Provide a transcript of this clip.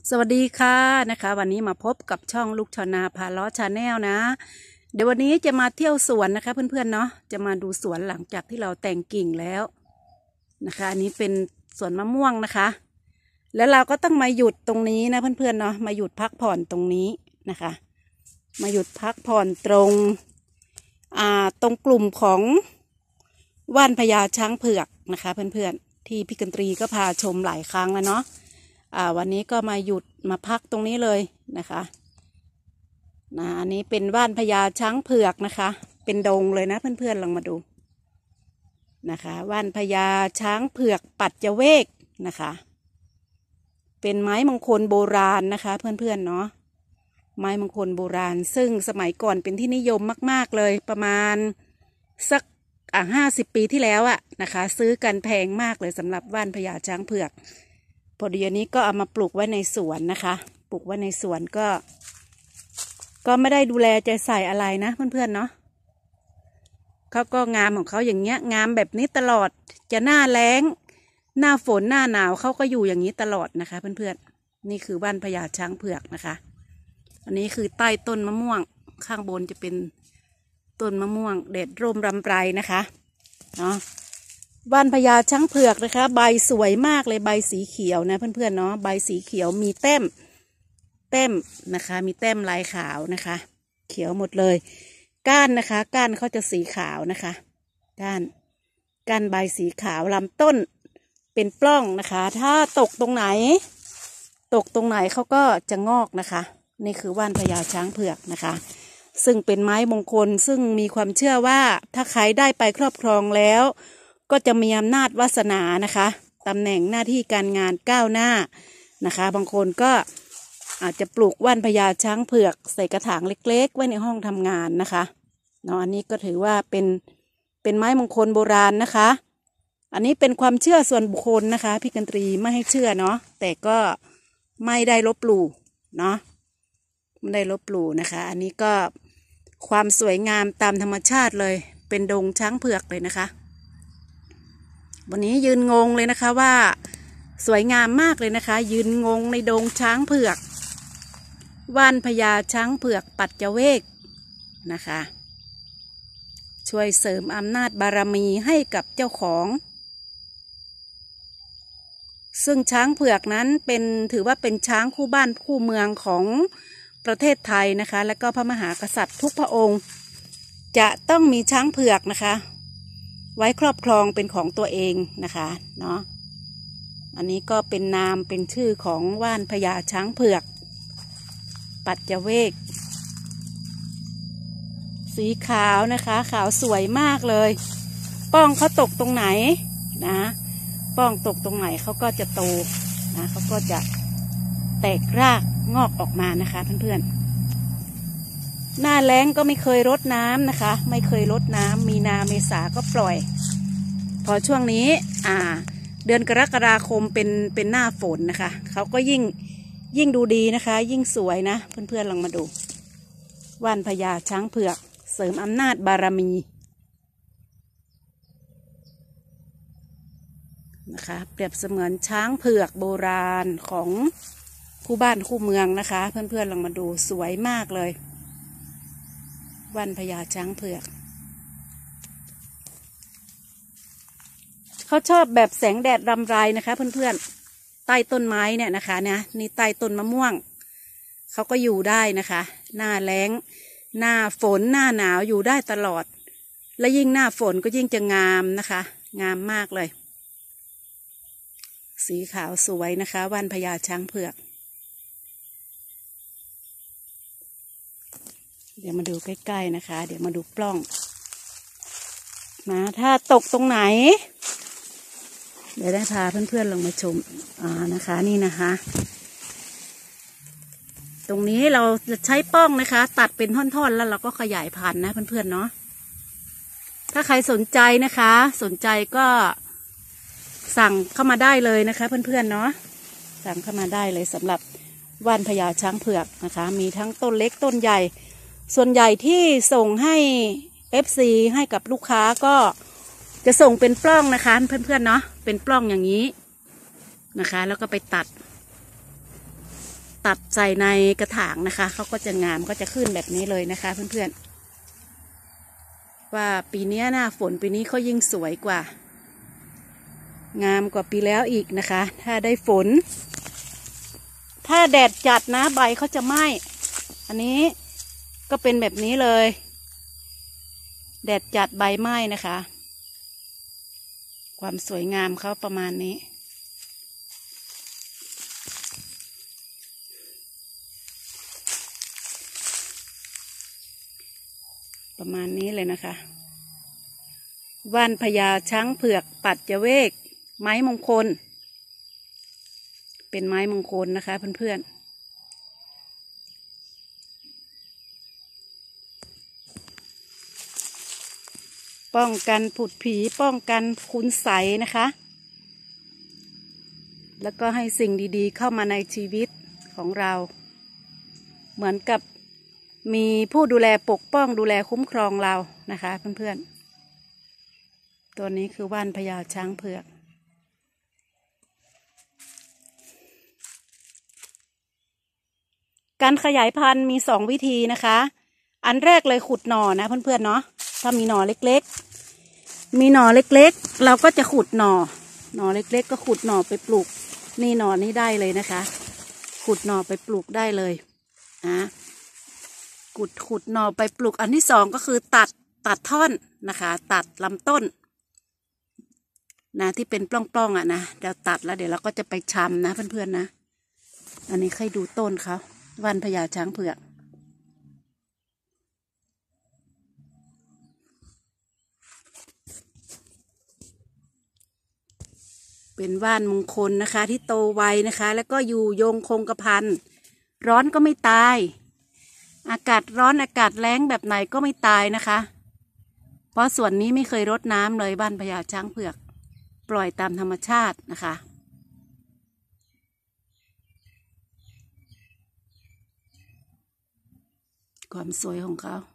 สวัสดีค่ะนะคะวันนี้มาพบกับช่องลูกชาวนาพาล้อชาแนลนะเดี๋ยววันนี้จะมาเที่ยวสวนนะคะเพื่อนๆเนาะจะมาดูสวนหลังจากที่เราแต่งกิ่งแล้วนะคะอันนี้เป็นสวนมะม่วงนะคะแล้วเราก็ต้องมาหยุดตรงนี้นะเพื่อนๆเนาะมาหยุดพักผ่อนตรงนี้นะคะมาหยุดพักผ่อนตรงกลุ่มของว่านพญาช้างเผือกนะคะเพื่อนๆที่พี่กันตรีก็พาชมหลายครั้งแล้วเนาะวันนี้ก็มาหยุดมาพักตรงนี้เลยนะคะอันนี้เป็นว่านพญาช้างเผือกนะคะเป็นดงเลยนะเพื่อนๆลองมาดูนะคะว่านพญาช้างเผือกปัจจเวกนะคะเป็นไม้มงคลโบราณนะคะเพื่อนๆเนาะไม้มงคลโบราณซึ่งสมัยก่อนเป็นที่นิยมมากๆเลยประมาณสัก50 ปีที่แล้วนะคะซื้อกันแพงมากเลยสำหรับว่านพญาช้างเผือกพอดีอันนี้ก็เอามาปลูกไว้ในสวนนะคะปลูกไว้ในสวนก็ไม่ได้ดูแลใจใส่อะไรนะเพื่อนๆเนาะเขาก็งามของเขาอย่างเงี้ยงามแบบนี้ตลอดจะหน้าแล้งหน้าฝนหน้าหนาวเขาก็อยู่อย่างนี้ตลอดนะคะเพื่อนๆนี่คือว่านพญาช้างเผือกนะคะอันนี้คือใต้ต้นมะม่วงข้างบนจะเป็นต้นมะม่วงเด็ดร่มรำไรนะคะเนาะว่านพญาช้างเผือกนะคะใบสวยมากเลยใบสีเขียวนะเพื่อนๆเนาะใบสีเขียวมีแต้มนะคะมีแต้มลายขาวนะคะเขียวหมดเลยก้านนะคะก้านเขาจะสีขาวนะคะก้านใบสีขาวลำต้นเป็นปล้องนะคะถ้าตกตรงไหนเขาก็จะงอกนะคะนี่คือว่านพญาช้างเผือกนะคะซึ่งเป็นไม้มงคลซึ่งมีความเชื่อว่าถ้าใครได้ไปครอบครองแล้วก็จะมีอำนาจวาสนานะคะตำแหน่งหน้าที่การงานก้าวหน้านะคะบางคนก็อาจจะปลูกว่านพญาช้างเผือกใส่กระถางเล็กๆไว้ในห้องทำงานนะคะเนาะอันนี้ก็ถือว่าเป็นไม้มงคลโบราณนะคะอันนี้เป็นความเชื่อส่วนบุคคลนะคะพี่กันตรีไม่ให้เชื่อเนาะแต่ก็ไม่ได้ลบหลู่เนาะไม่ได้ลบหลู่นะคะอันนี้ก็ความสวยงามตามธรรมชาติเลยเป็นดงช้างเผือกเลยนะคะวันนี้ยืนงงเลยนะคะว่าสวยงามมากเลยนะคะยืนงงในดงช้างเผือกว่านพญาช้างเผือกปัจจเวกนะคะช่วยเสริมอำนาจบารมีให้กับเจ้าของซึ่งช้างเผือกนั้นถือว่าเป็นช้างคู่บ้านคู่เมืองของประเทศไทยนะคะและก็พระมหากษัตริย์ทุกพระองค์จะต้องมีช้างเผือกนะคะไว้ครอบครองเป็นของตัวเองนะคะเนาะอันนี้ก็เป็นนามเป็นชื่อของว่านพญาช้างเผือกปัจจเวกสีขาวนะคะขาวสวยมากเลยป้องเขาตกตรงไหนนะป้องตกตรงไหนเขาก็จะโตนะเขาก็จะแตกรากงอกออกมานะคะเพื่อนๆหน้าแล้งก็ไม่เคยรดน้ำนะคะไม่เคยรดน้ำมีนาเมษาก็ปล่อยพอช่วงนี้เดือนกรกฎาคมเป็นหน้าฝนนะคะเขาก็ยิ่งดูดีนะคะยิ่งสวยนะเพื่อนๆลองมาดูว่านพญาช้างเผือกเสริมอำนาจบารมีนะคะเปรียบเสมือนช้างเผือกโบราณของคู่บ้านคู่เมืองนะคะเพื่อนๆลองมาดูสวยมากเลยว่านพญาช้างเผือกเขาชอบแบบแสงแดดรำไรนะคะเพื่อนๆใต้ต้นไม้เนี่ยนะคะนี่ใต้ต้นมะม่วงเขาก็อยู่ได้นะคะหน้าแล้งหน้าฝนหน้าหนาวอยู่ได้ตลอดและยิ่งหน้าฝนก็ยิ่งจะงามนะคะงามมากเลยสีขาวสวยนะคะว่านพญาช้างเผือกเดี๋ยวมาดูใกล้ๆนะคะเดี๋ยวมาดูปล้องนะถ้าตกตรงไหนเดี๋ยวได้พาเพื่อนๆลงมาชมนะคะนี่นะคะตรงนี้เราจะใช้ป้องนะคะตัดเป็นท่อนๆแล้วเราก็ขยายพันธุ์นะเพื่อนๆเนาะถ้าใครสนใจนะคะสนใจก็สั่งเข้ามาได้เลยนะคะเพื่อนๆเนาะสั่งเข้ามาได้เลยสำหรับว่านพญาช้างเผือกนะคะมีทั้งต้นเล็กต้นใหญ่ส่วนใหญ่ที่ส่งให้ FC ให้กับลูกค้าก็จะส่งเป็นปล้องนะคะเพื่อนๆเนาะเป็นปล้องอย่างนี้นะคะแล้วก็ไปตัดตัดใส่ในกระถางนะคะเขาก็จะงามก็จะขึ้นแบบนี้เลยนะคะเพื่อนๆว่าปีนี้หน้าฝนปีนี้เขายิ่งสวยกว่างามกว่าปีแล้วอีกนะคะถ้าได้ฝนถ้าแดดจัดนะใบเขาจะไหม้อันนี้ก็เป็นแบบนี้เลยแดดจัดใบไหม้นะคะความสวยงามเขาประมาณนี้ประมาณนี้เลยนะคะว่านพญาช้างเผือกปัจเจเวกไม้มงคลเป็นไม้มงคลนะคะเพื่อนๆป้องกันผุดผีป้องกันคุณไสยนะคะแล้วก็ให้สิ่งดีๆเข้ามาในชีวิตของเราเหมือนกับมีผู้ดูแลปกป้องดูแลคุ้มครองเรานะคะเพื่อนๆตัวนี้คือว่านพญาช้างเผือกการขยายพันธุ์มี2 วิธีนะคะอันแรกเลยขุดหน่อนะเพื่อนๆเนาะถ้ามีหน่อเล็กๆเราก็จะขุดหน่อเล็กๆก็ขุดหน่อไปปลูกนี่หน่อนี้ได้เลยนะคะขุดหน่อไปปลูกได้เลยขุดหน่อไปปลูกอันที่2ก็คือตัดท่อนนะคะตัดลำต้นนะที่เป็นปล้องๆนะเดี๋ยวตัดแล้วเดี๋ยวเราก็จะไปชำนะเพื่อนๆนะอันนี้ให้ดูต้นเขาว่านพญาช้างเผือกเป็นว่านมงคลนะคะที่โตไวนะคะแล้วก็อยู่ยงคงกระพันร้อนก็ไม่ตายอากาศร้อนอากาศแล้งแบบไหนก็ไม่ตายนะคะเพราะส่วนนี้ไม่เคยรดน้ำเลยว่านพญาช้างเผือกปล่อยตามธรรมชาตินะคะความสวยของเขา